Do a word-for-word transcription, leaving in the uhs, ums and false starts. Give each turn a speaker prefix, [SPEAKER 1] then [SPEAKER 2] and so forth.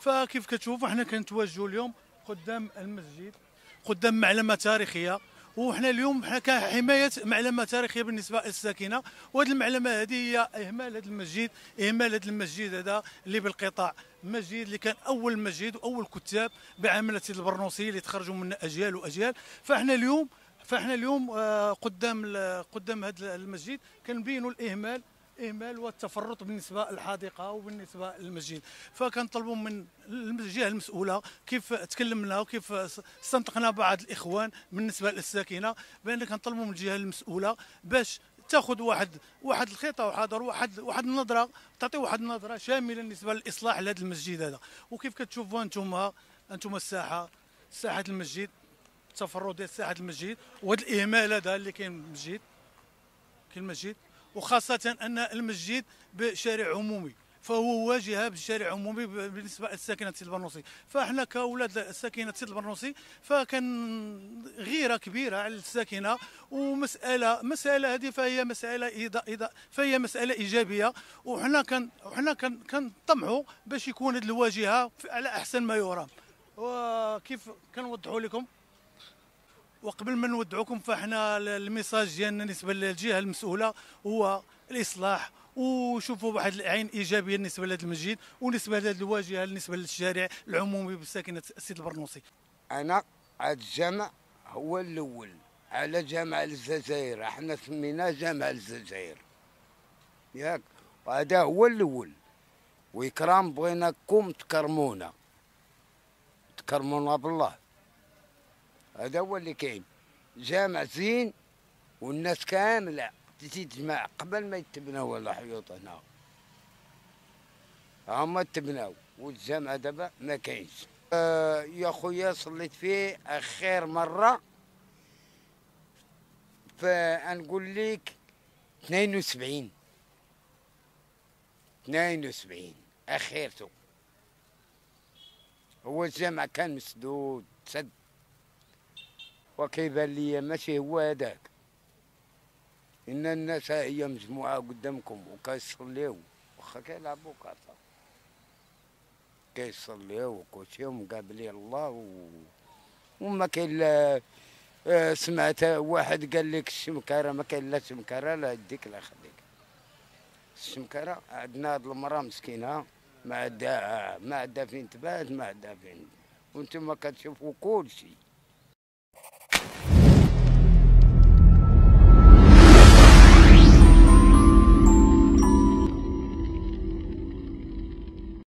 [SPEAKER 1] فكيف كتشوفوا حنا كنتواجدوا اليوم قدام المسجد، قدام معلمه تاريخيه، وحنا اليوم حنا كحمايه معلمه تاريخيه بالنسبه للساكنه. وهذه المعلمه هذه هي اهمال هذا المسجد، اهمال هذا المسجد هذا اللي بالقطاع، مسجد اللي كان اول مسجد واول كتاب بعمله سيدي البرنوسي اللي تخرجوا منه اجيال واجيال. فاحنا اليوم فاحنا اليوم آه، قدام ال- قدام هذا المسجد كنبينوا الاهمال، اهمال والتفرط بالنسبه للحديقه وبالنسبه للمسجد. فكنطلبوا من الجهه المسؤوله، كيف تكلمنا وكيف استنطقنا بعض الاخوان بالنسبه للساكنه، بان كنطلبوا من الجهه المسؤوله باش تاخذ واحد واحد الخطه وحاضر واحد واحد النظره، تعطي واحد النظره شامله بالنسبه للاصلاح لهذا المسجد هذا. وكيف كتشوفوا انتم انتم الساحه، ساحه المسجد، التفرد ديال ساحه المسجد وهذا الاهمال هذا اللي كاين في المسجد، كاين المسجد، وخاصه ان المسجد بشارع عمومي، فهو واجهه بالشارع عمومي بالنسبه لساكنه سيدي البرنوسي. فاحنا كاولاد ساكنه سيدي البرنوسي فكان غيره كبيره على الساكنه، ومساله مساله هذه فهي مساله إيضا إيضا فهي مساله ايجابيه. وحنا كان وحنا كان كنطمحوا باش يكون هذه الواجهه على احسن ما يرام. وكيف كنوضحوا لكم، وقبل ما نودعوكم فاحنا الميساج ديالنا بالنسبه للجهه المسؤوله هو الاصلاح، وشوفوا واحد العين ايجابيه بالنسبه لهذا المسجد ونسبه لهذه الواجهه بالنسبه للشارع العمومي بساكنه السيد البرنوسي.
[SPEAKER 2] انا هذا الجامع هو الاول على جامع الجزائر، احنا سميناه جامع الجزائر ياك، وهذا هو الاول. واكرام بغيناكم تكرمونا، تكرمونا بالله، هذا هو اللي كاين. جامع زين والناس كامله تجي تجمع قبل ما يتبناو الحيوط هنا، هما تبناو والجامع دابا ما كاينش. آه يا خويا صليت فيه اخر مره، فنقول لك اثنين وسبعين اثنين وسبعين اخيرته. هو الجامع كان مسدود سد، وكيبان لي ماشي هو هذاك. ان الناس هي مجموعه قدامكم وكيصليو، واخا كيلعبوا كارطه كيصليو وكلشي ومقابلين الله و... وما كاين لا. آه، سمعت واحد قال لك الشمكره، ما كاين لا شمكره لا يديك لا يخليك. الشمكره عندنا هاد المراه مسكينه ما عندها ما عندها فين تبات، ما عندها فين، وانتم كتشوفوا كلشي.